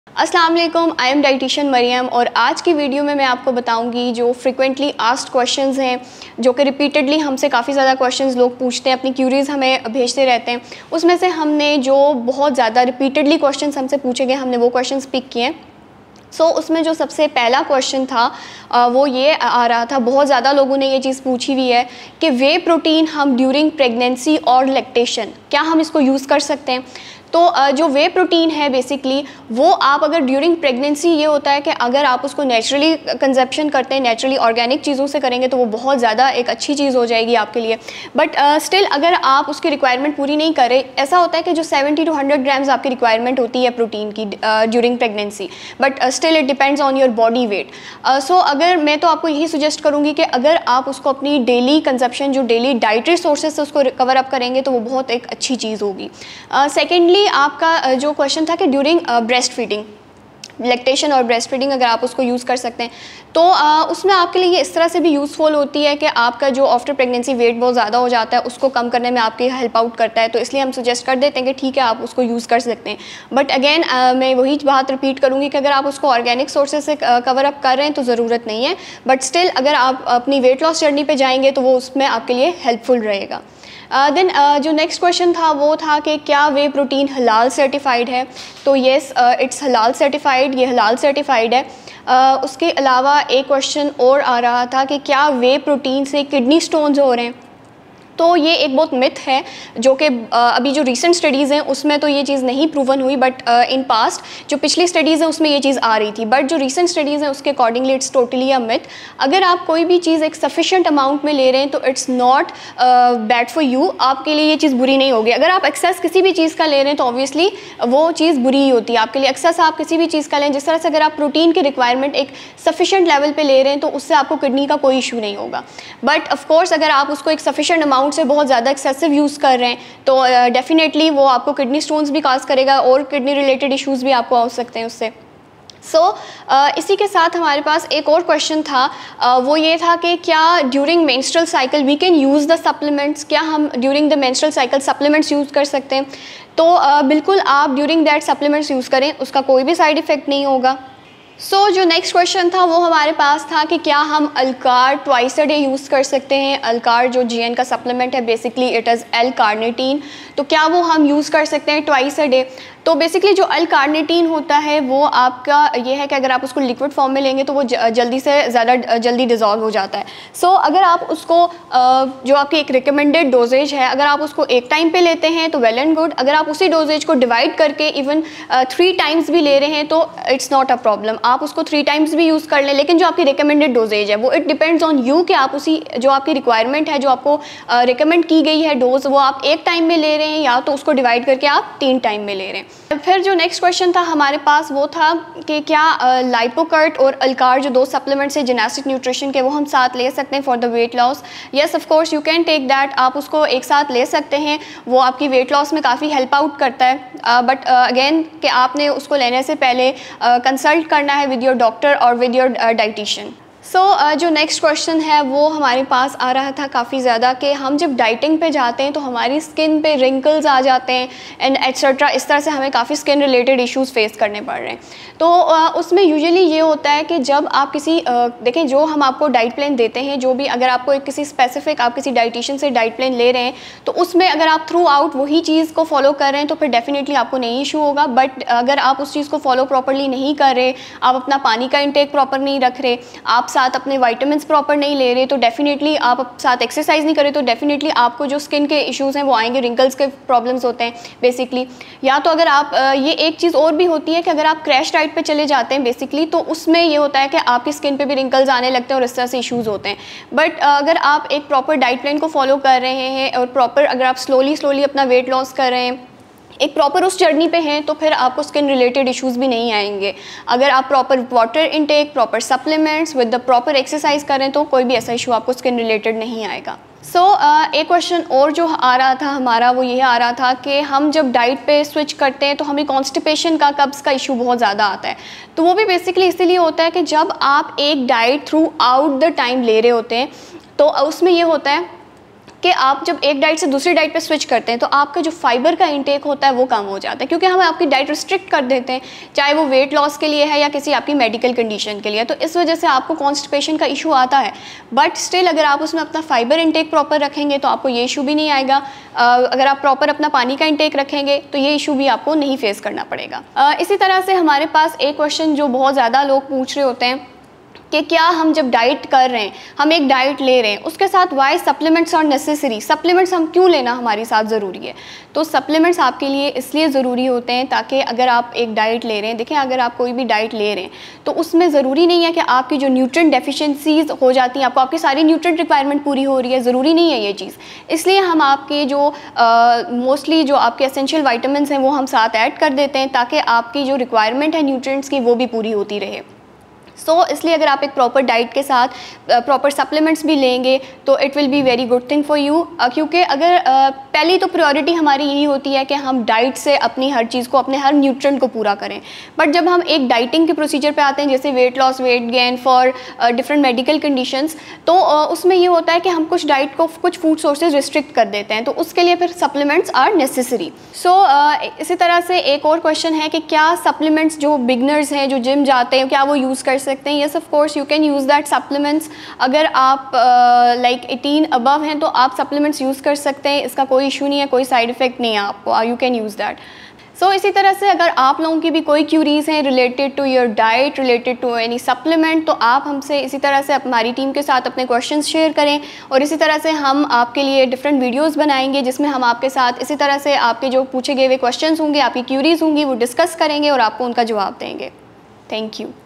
अस्सलाम वालेकुम, I am dietitian Maryam और आज की वीडियो में मैं आपको बताऊंगी जो फ्रिक्वेंटली आस्क्ड क्वेश्चंस हैं, जो कि रिपीटेडली हमसे काफ़ी ज़्यादा क्वेश्चंस लोग पूछते हैं, अपनी क्यूरीज़ हमें भेजते रहते हैं। उसमें से हमने जो बहुत ज़्यादा रिपीटेडली क्वेश्चंस हमसे पूछे गए, हमने वो क्वेश्चंस पिक किए हैं। उसमें जो सबसे पहला क्वेश्चन था वो ये आ रहा था, बहुत ज़्यादा लोगों ने ये चीज़ पूछी हुई है कि वे प्रोटीन हम ड्यूरिंग प्रेगनेंसी और लैक्टेशन क्या हम इसको यूज़ कर सकते हैं। तो जो वे प्रोटीन है बेसिकली वो आप अगर ड्यूरिंग प्रेगनेंसी, ये होता है कि अगर आप उसको नेचुरली कंजप्शन करते हैं, नेचुरली ऑर्गेनिक चीज़ों से करेंगे तो वो बहुत ज़्यादा एक अच्छी चीज़ हो जाएगी आपके लिए। बट स्टिल अगर आप उसकी रिक्वायरमेंट पूरी नहीं करें, ऐसा होता है कि जो 70 to 100 ग्राम्स आपकी रिक्वायरमेंट होती है प्रोटीन की during pregnancy, but still it depends on your body weight. अगर मैं तो आपको यही सजेस्ट करूँगी कि अगर आप उसको अपनी डेली कंजप्शन, जो डेली डाइटरी सोर्सेज से उसको कवर अप करेंगे तो वो बहुत एक अच्छी चीज़ होगी। सेकेंडली आपका जो क्वेश्चन था कि ड्यूरिंग ब्रेस्ट फीडिंग, लैक्टेशन और ब्रेस्ट फीडिंग अगर आप उसको यूज़ कर सकते हैं तो उसमें आपके लिए ये इस तरह से भी यूज़फुल होती है कि आपका जो आफ्टर प्रेगनेंसी वेट बहुत ज़्यादा हो जाता है उसको कम करने में आपकी हेल्प आउट करता है। तो इसलिए हम सजेस्ट कर देते हैं कि ठीक है आप उसको यूज़ कर सकते हैं। बट अगेन मैं वही बात रिपीट करूँगी कि अगर आप उसको ऑर्गेनिक सोर्सेज से कवर अप कर रहे हैं तो ज़रूरत नहीं है, बट स्टिल अगर आप अपनी वेट लॉस जर्नी पर जाएंगे तो वो उसमें आपके लिए हेल्पफुल रहेगा। देन जो नेक्स्ट क्वेश्चन था वो था कि क्या वे प्रोटीन हलाल सर्टिफाइड है। तो येस, इट्स हलाल सर्टिफाइड, ये हलाल सर्टिफाइड है। उसके अलावा एक क्वेश्चन और आ रहा था कि क्या वे प्रोटीन से किडनी स्टोन्स हो रहे हैं। तो ये एक बहुत मिथ है जो कि अभी जो रीसेंट स्टडीज़ हैं उसमें तो ये चीज़ नहीं प्रूवन हुई, बट इन पास्ट जो पिछली स्टडीज़ हैं उसमें ये चीज़ आ रही थी। बट जो रीसेंट स्टडीज़ हैं उसके accordingly it's totally a myth. अगर आप कोई भी चीज़ एक सफिशेंट अमाउंट में ले रहे हैं तो it's not bad for you, आपके लिए ये चीज़ बुरी नहीं होगी। अगर आप एक्सेस किसी भी चीज़ का ले रहे हैं तो ऑब्वियसली वो चीज़ बुरी ही होती है आपके लिए। एक्सेस आप किसी भी चीज़ का लें, जिस तरह से अगर आप प्रोटीन की रिक्वायरमेंट एक सफिशेंट लेवल पर ले रहे हैं तो उससे आपको किडनी का कोई इशू नहीं होगा। बट ऑफकोर्स अगर आप उसको एक सफिशेंट अमाउंट से बहुत ज़्यादा एक्सेसिव यूज़ कर रहे हैं तो डेफिनेटली वो आपको किडनी स्टोन्स भी काज करेगा और किडनी रिलेटेड इश्यूज़ भी आपको हो सकते हैं उससे। इसी के साथ हमारे पास एक और क्वेश्चन था, वो ये था कि क्या during menstrual cycle we can use the supplements, क्या हम during the menstrual cycle supplements use कर सकते हैं। तो बिल्कुल आप ड्यूरिंग दैट सप्लीमेंट्स यूज़ करें, उसका कोई भी साइड इफ़ेक्ट नहीं होगा। जो नेक्स्ट क्वेश्चन था वो हमारे पास था कि क्या हम अल्कार ट्वाइस अ डे यूज़ कर सकते हैं। अल्कार जो GN का सप्लीमेंट है, बेसिकली इट इज़ L-कार्निटीन, तो क्या वो हम यूज़ कर सकते हैं ट्वाइस अ डे। तो बेसिकली जो L-कार्निटीन होता है वो आपका ये है कि अगर आप उसको लिक्विड फॉर्म में लेंगे तो वो जल्दी से ज़्यादा जल्दी डिज़ोल्व हो जाता है। अगर आप उसको जो आपकी एक रिकमेंडेड डोजेज है, अगर आप उसको एक टाइम पे लेते हैं तो वेल एंड गुड। अगर आप उसी डोजेज को डिवाइड करके इवन 3 टाइम्स भी ले रहे हैं तो इट्स नॉट अ प्रॉब्लम, आप उसको 3 टाइम्स भी यूज़ कर लें। लेकिन जो आपकी रिकमेंडेड डोजेज है वो इट डिपेंड्स ऑन यू कि आप उसी जो आपकी रिक्वायरमेंट है, जो आपको रिकमेंड की गई है डोज, वो आप एक टाइम में ले रहे हैं या तो उसको डिवाइड करके आप 3 टाइम में ले रहे हैं। फिर जो नेक्स्ट क्वेश्चन था हमारे पास वो था कि क्या लाइपोकर्ट और अल्कार जो 2 सप्लीमेंट्स है जिनास्टिक न्यूट्रिशन के, वो हम साथ ले सकते हैं for the weight loss. Yes of course you can take that, आप उसको एक साथ ले सकते हैं, वो आपकी वेट लॉस में काफ़ी हेल्प आउट करता है। बट अगेन कि आपने उसको लेने से पहले कंसल्ट करना है विद योर डॉक्टर और विद योर डाइटिशियन। जो नेक्स्ट क्वेश्चन है वो हमारे पास आ रहा था काफ़ी ज़्यादा कि हम जब डाइटिंग पे जाते हैं तो हमारी स्किन पे रिंकल्स आ जाते हैं एंड एट्सेट्रा, इस तरह से हमें काफ़ी स्किन रिलेटेड इश्यूज़ फेस करने पड़ रहे हैं। तो उसमें यूजुअली ये होता है कि जब आप किसी देखें, जो हम आपको डाइट प्लान देते हैं, जो भी अगर आपको एक किसी स्पेसिफिक आप किसी डाइटिशियन से डाइट प्लान ले रहे हैं तो उसमें अगर आप थ्रू आउट वही चीज़ को फॉलो कर रहे हैं तो फिर डेफिनेटली आपको नहीं इशू होगा। बट अगर आप उस चीज़ को फॉलो प्रॉपरली नहीं कर रहे, आप अपना पानी का इंटेक प्रॉपर नहीं रख रहे, आप साथ अपने विटामिन्स प्रॉपर नहीं ले रहे, तो डेफिनेटली आप साथ एक्सरसाइज नहीं करें तो डेफिनेटली आपको जो स्किन के इश्यूज़ हैं वो आएंगे, रिंकल्स के प्रॉब्लम्स होते हैं बेसिकली। या तो अगर आप ये एक चीज़ और भी होती है कि अगर आप क्रैश डाइट पे चले जाते हैं बेसिकली तो उसमें ये होता है कि आपकी स्किन पे भी रिंकल्स आने लगते हैं और इस तरह से इश्यूज़ होते हैं। बट अगर आप एक प्रॉपर डाइट प्लान को फॉलो कर रहे हैं और प्रॉपर अगर आप स्लोली अपना वेट लॉस कर रहे हैं, एक प्रॉपर उस जर्नी पे हैं, तो फिर आपको स्किन रिलेटेड इश्यूज़ भी नहीं आएंगे। अगर आप proper water intake, proper supplements with the proper exercise करें तो कोई भी ऐसा इशू आपको स्किन रिलेटेड नहीं आएगा। एक क्वेश्चन और जो आ रहा था हमारा वो ये आ रहा था कि हम जब डाइट पे स्विच करते हैं तो हमें कॉन्स्टिपेशन का, कब्ज़ का इशू बहुत ज़्यादा आता है। तो वो भी बेसिकली इसीलिए होता है कि जब आप एक diet throughout the time ले रहे होते हैं तो उसमें ये होता है कि आप जब एक डाइट से दूसरी डाइट पे स्विच करते हैं तो आपका जो फाइबर का इंटेक होता है वो कम हो जाता है, क्योंकि हम आपकी डाइट रिस्ट्रिक्ट कर देते हैं, चाहे वो वेट लॉस के लिए है या किसी आपकी मेडिकल कंडीशन के लिए। तो इस वजह से आपको कॉन्स्टिपेशन का इशू आता है, बट स्टिल अगर आप उसमें अपना फाइबर इंटेक प्रॉपर रखेंगे तो आपको ये इशू भी नहीं आएगा। अगर आप प्रॉपर अपना पानी का इंटेक रखेंगे तो ये इशू भी आपको नहीं फेस करना पड़ेगा। इसी तरह से हमारे पास एक क्वेश्चन जो बहुत ज़्यादा लोग पूछ रहे होते हैं कि क्या हम जब डाइट कर रहे हैं, हम एक डाइट ले रहे हैं, उसके साथ why supplements are necessary, supplements हम क्यों लेना हमारे साथ ज़रूरी है। तो सप्लीमेंट्स आपके लिए इसलिए ज़रूरी होते हैं ताकि अगर आप एक डाइट ले रहे हैं, देखें अगर आप कोई भी डाइट ले रहे हैं तो उसमें ज़रूरी नहीं है कि आपकी जो न्यूट्रिएंट डेफिशिएंसीज हो जाती हैं, आपको आपकी सारी न्यूट्रिएंट रिक्वायरमेंट पूरी हो रही है, ज़रूरी नहीं है ये चीज़। इसलिए हम आपके जो मोस्टली जो आपके एसेंशियल वाइटामिन्स हैं वो हम साथ ऐड कर देते हैं ताकि आपकी जो रिक्वायरमेंट है न्यूट्रिएंट्स की वो भी पूरी होती रहे। इसलिए अगर आप एक प्रॉपर डाइट के साथ प्रॉपर सप्लीमेंट्स भी लेंगे तो it will be very good thing for you, क्योंकि अगर पहली तो प्रायोरिटी हमारी यही होती है कि हम डाइट से अपनी हर चीज़ को, अपने हर न्यूट्रिएंट को पूरा करें। बट जब हम एक डाइटिंग के प्रोसीजर पे आते हैं, जैसे weight loss, weight gain for different medical conditions, तो उसमें ये होता है कि हम कुछ डाइट को, कुछ फूड सोर्सेज रिस्ट्रिक्ट कर देते हैं, तो उसके लिए फिर सप्लीमेंट्स आर नेसेसरी। इसी तरह से एक और क्वेश्चन है कि क्या सप्लीमेंट्स जो बिगनर्स हैं, जो जिम जाते हैं, क्या वो यूज़ कर सकते हैं। Yes of course you can use that supplements. अगर आप लाइक 18 अबव हैं तो आप सप्लीमेंट्स यूज़ कर सकते हैं, इसका कोई इशू नहीं है, कोई साइड इफ़ेक्ट नहीं है आपको, यू कैन यूज़ दैट। इसी तरह से अगर आप लोगों की भी कोई क्यूरीज हैं related to your diet, related to any supplement, तो आप हमसे इसी तरह से हमारी टीम के साथ अपने क्वेश्चंस शेयर करें, और इसी तरह से हम आपके लिए डिफरेंट वीडियोस बनाएंगे जिसमें हम आपके साथ इसी तरह से आपके जो पूछे गए हुए क्वेश्चंस होंगे, आपकी क्यूरीज होंगी, वो डिस्कस करेंगे और आपको उनका जवाब देंगे। Thank you.